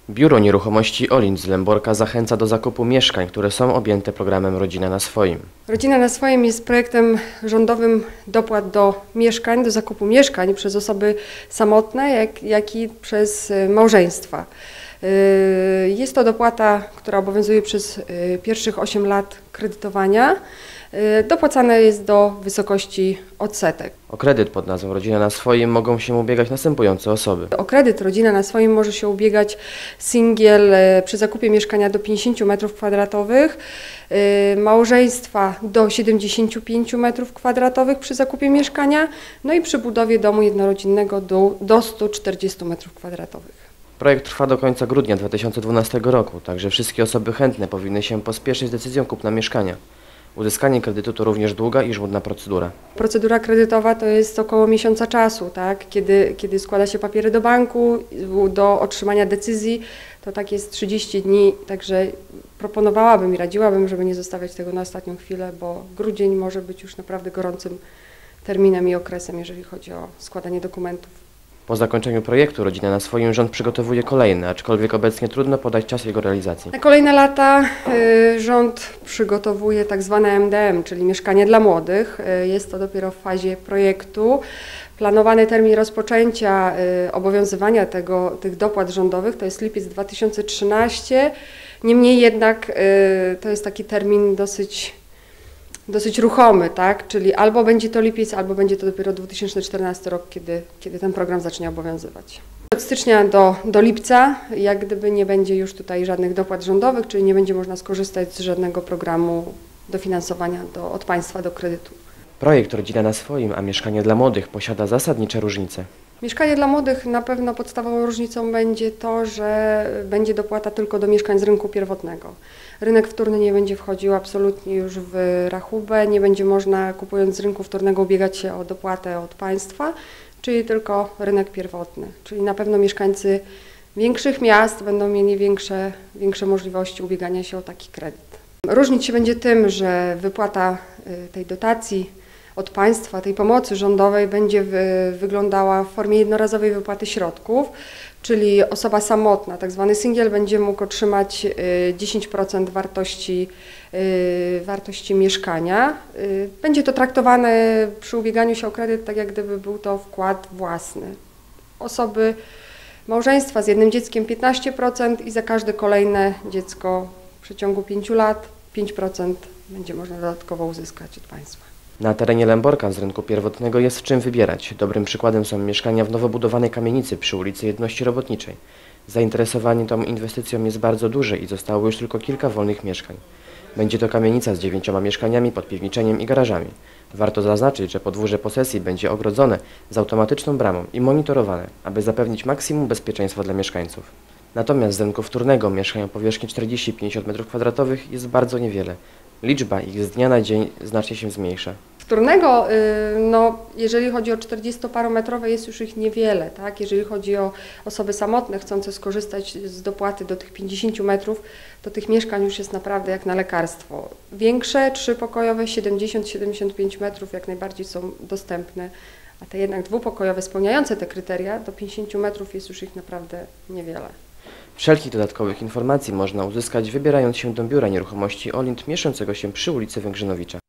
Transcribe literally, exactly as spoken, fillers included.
Biuro Nieruchomości Olint z Lęborka zachęca do zakupu mieszkań, które są objęte programem Rodzina na swoim. Rodzina na swoim jest projektem rządowym dopłat do mieszkań, do zakupu mieszkań przez osoby samotne, jak, jak i przez małżeństwa. Jest to dopłata, która obowiązuje przez pierwszych osiem lat kredytowania. Dopłacane jest do wysokości odsetek. O kredyt pod nazwą Rodzina na swoim mogą się ubiegać następujące osoby. O kredyt Rodzina na swoim może się ubiegać singiel przy zakupie mieszkania do pięćdziesięciu metrów kwadratowych, małżeństwa do siedemdziesięciu pięciu metrów kwadratowych przy zakupie mieszkania, no i przy budowie domu jednorodzinnego do, do stu czterdziestu metrów kwadratowych. Projekt trwa do końca grudnia dwa tysiące dwunastego roku, także wszystkie osoby chętne powinny się pospieszyć z decyzją kupna mieszkania. Uzyskanie kredytu to również długa i żmudna procedura. Procedura kredytowa to jest około miesiąca czasu, tak? Kiedy, kiedy składa się papiery do banku, do otrzymania decyzji, to tak jest trzydzieści dni, także proponowałabym i radziłabym, żeby nie zostawiać tego na ostatnią chwilę, bo grudzień może być już naprawdę gorącym terminem i okresem, jeżeli chodzi o składanie dokumentów. Po zakończeniu projektu Rodzina na swoim rząd przygotowuje kolejny, aczkolwiek obecnie trudno podać czas jego realizacji. Na kolejne lata y, rząd przygotowuje tak zwane M D M, czyli mieszkanie dla młodych. Y, jest to dopiero w fazie projektu. Planowany termin rozpoczęcia y, obowiązywania tego, tych dopłat rządowych to jest lipiec dwa tysiące trzynasty. Niemniej jednak y, to jest taki termin dosyć dosyć ruchomy, tak? Czyli albo będzie to lipiec, albo będzie to dopiero dwa tysiące czternasty rok, kiedy, kiedy ten program zacznie obowiązywać. Od stycznia do, do lipca, jak gdyby nie będzie już tutaj żadnych dopłat rządowych, czyli nie będzie można skorzystać z żadnego programu dofinansowania do, od państwa do kredytu. Projekt Rodzina na swoim, a mieszkanie dla młodych posiada zasadnicze różnice. Mieszkanie dla młodych na pewno podstawową różnicą będzie to, że będzie dopłata tylko do mieszkań z rynku pierwotnego. Rynek wtórny nie będzie wchodził absolutnie już w rachubę, nie będzie można kupując z rynku wtórnego ubiegać się o dopłatę od państwa, czyli tylko rynek pierwotny. Czyli na pewno mieszkańcy większych miast będą mieli większe, większe możliwości ubiegania się o taki kredyt. Różnić się będzie tym, że wypłata tej dotacji od państwa, tej pomocy rządowej będzie wy, wyglądała w formie jednorazowej wypłaty środków, czyli osoba samotna, tak zwany singiel, będzie mógł otrzymać dziesięć procent wartości, wartości mieszkania. Będzie to traktowane przy ubieganiu się o kredyt tak, jak gdyby był to wkład własny. Osoby małżeństwa z jednym dzieckiem piętnaście procent i za każde kolejne dziecko w przeciągu pięciu lat pięć procent będzie można dodatkowo uzyskać od państwa. Na terenie Lęborka z rynku pierwotnego jest w czym wybierać. Dobrym przykładem są mieszkania w nowo budowanej kamienicy przy ulicy Jedności Robotniczej. Zainteresowanie tą inwestycją jest bardzo duże i zostało już tylko kilka wolnych mieszkań. Będzie to kamienica z dziewięcioma mieszkaniami pod piwniczeniem i garażami. Warto zaznaczyć, że podwórze posesji będzie ogrodzone z automatyczną bramą i monitorowane, aby zapewnić maksimum bezpieczeństwa dla mieszkańców. Natomiast z rynku wtórnego mieszkań o powierzchni czterdziestu pięciu metrów kwadratowych jest bardzo niewiele. Liczba ich z dnia na dzień znacznie się zmniejsza. Wtórnego, no, jeżeli chodzi o czterdziestoparometrowe, jest już ich niewiele, tak? Jeżeli chodzi o osoby samotne chcące skorzystać z dopłaty do tych pięćdziesięciu metrów, to tych mieszkań już jest naprawdę jak na lekarstwo. Większe, trzypokojowe, siedemdziesiąt do siedemdziesięciu pięciu metrów jak najbardziej są dostępne, a te jednak dwupokojowe spełniające te kryteria do pięćdziesięciu metrów jest już ich naprawdę niewiele. Wszelkich dodatkowych informacji można uzyskać wybierając się do Biura Nieruchomości Olint mieszczącego się przy ulicy Węgrzynowicza.